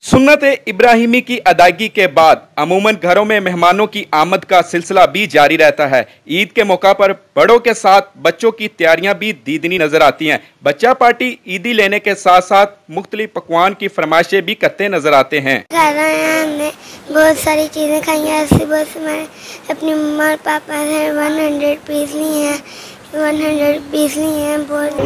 सुन्नत इब्राहिमी की अदायगी के बाद अमूमन घरों में मेहमानों की आमद का सिलसिला भी जारी रहता है। ईद के मौका पर बड़ों के साथ बच्चों की तैयारियां भी दीदनी नजर आती हैं। बच्चा पार्टी ईदी लेने के साथ साथ मुख्तलिफ पकवान की फरमाइशें भी करते नजर आते हैं। हमने बहुत सारी चीज़ें खाई हैं। ऐसी बहुत सी मैंने अपनी मम्मा और पापा से 100 पीस ली हैं। 100 पीस ली हैं। बहुत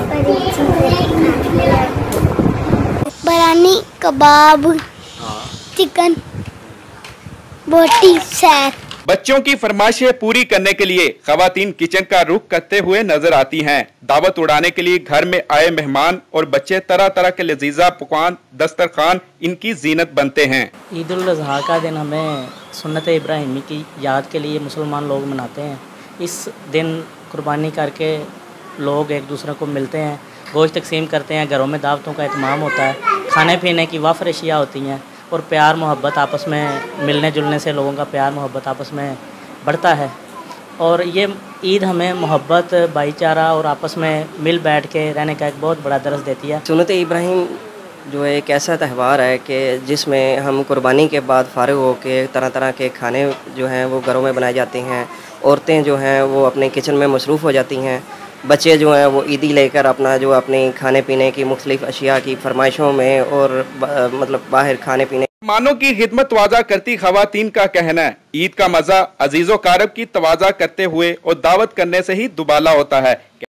बिरयानी, कबाब, चिकन, बोटी, सैर। बच्चों की फरमाइशें पूरी करने के लिए खवातीन किचन का रुख करते हुए नजर आती हैं। दावत उड़ाने के लिए घर में आए मेहमान और बच्चे तरह तरह के लजीजा पकवान दस्तरखान इनकी जीनत बनते हैं। ईद उल अज़हा का दिन हमें सुन्नत इब्राहिमी की याद के लिए मुसलमान लोग मनाते हैं। इस दिन कुर्बानी करके लोग एक दूसरे को मिलते हैं, गोश्त तकसीम करते हैं, घरों में दावतों का एहतमाम होता है, खाने पीने की वाफर अशिया होती हैं और प्यार मोहब्बत आपस में मिलने जुलने से लोगों का प्यार मोहब्बत आपस में बढ़ता है। और ये ईद हमें मोहब्बत, भाईचारा और आपस में मिल बैठ के रहने का एक बहुत बड़ा दर्स देती है। सुन्नत इब्राहिम जो है एक ऐसा त्यौहार है कि जिसमें हम कुर्बानी के बाद फ़ारिग होकर तरह तरह के खाने जो हैं वो घरों में बनाए जाते हैं। औरतें जो हैं वो अपने किचन में मसरूफ़ हो जाती हैं। बच्चे जो हैं वो ईदी लेकर अपना जो अपनी खाने पीने की मुख्तलिफ अशिया की फरमाइशों में और मतलब बाहर खाने पीने मेहमानों की खिदमत तवाज़ा करती खवातीन का कहना है, ईद का मज़ा अजीज़ो कारब की तवाज़ा करते हुए और दावत करने से ही दुबाला होता है।